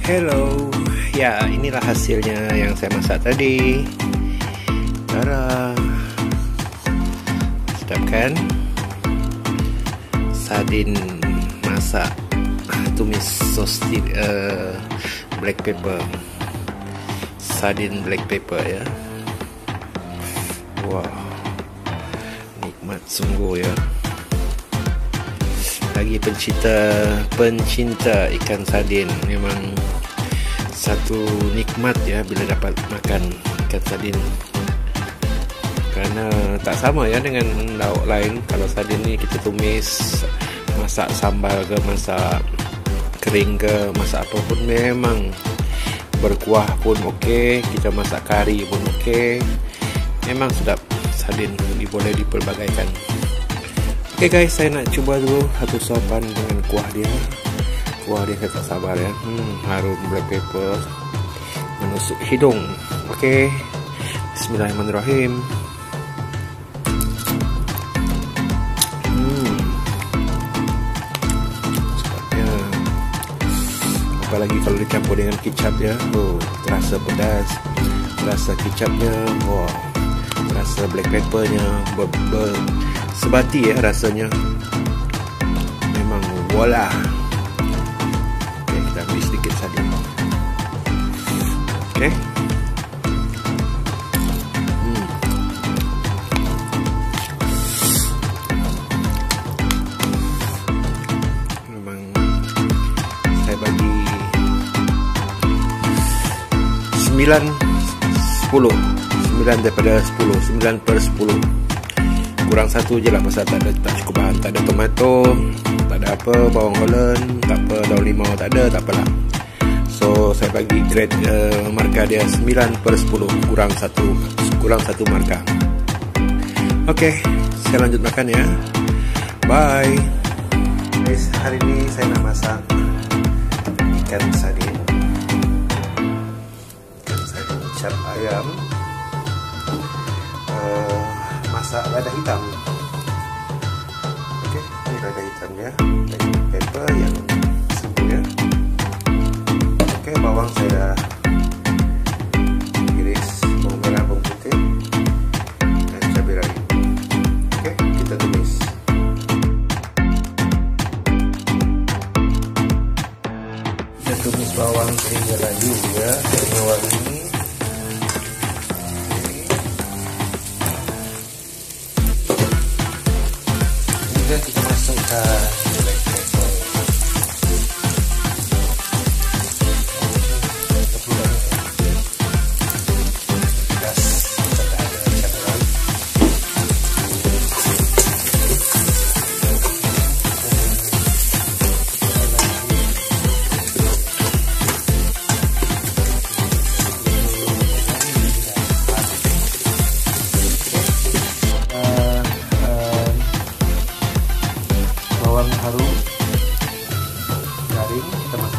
Hello, ya inilah hasilnya yang saya masak tadi. Cara, sedap kan? Sardin masak, tumis sos black pepper, sardin black pepper ya. Wow, nikmat sungguh ya. Bagi pencinta ikan sardin, memang satu nikmat ya bila dapat makan ikan sardin, karena tak sama ya dengan lauk lain. Kalau sardin ni kita tumis, masak sambal ke, masak kering ke, masak apa pun memang berkuah pun okey, kita masak kari pun okey, memang sedap. Sardin boleh dipelbagaikan. Oke guys, saya nak cuba dulu satu suapan dengan kuah dia. Kuah dia saya tak sabar ya. Harum black pepper menusuk hidung. Oke, bismillahirrahmanirrahim. Sedapnya. Apalagi kalau dicampur dengan kicap ya. Oh, terasa pedas. Terasa kicapnya. Wow. Terasa black peppernya sebati ya rasanya, memang voila. Oke, kita ambil sedikit sardin. Oke. Memang saya bagi 9 daripada 10, 9/10. Kurang satu je lah, pasal tak cukup bahan. Tak ada tomato, tak ada apa, bawang holland, tak apa, daun limau tak ada, tak apalah. So saya bagi grade markah dia 9/10, kurang satu markah. Oke, saya lanjut makan ya. Bye guys. Hari ini saya nak masak ikan sardin cap ayam, masak lada hitam. Oke, ini lada hitamnya, dan pepper yang sempurna ya. Oke, bawang saya dah iris, bawang merah, bawang putih, dan cabai rawit. Oke, kita tumis. Kita tumis bawang sehingga layu ya, hingga wangi. Kemudian kita masukkan black pepper. Gas, kita ada cabai rawit. Bawang harum garing kita masuk.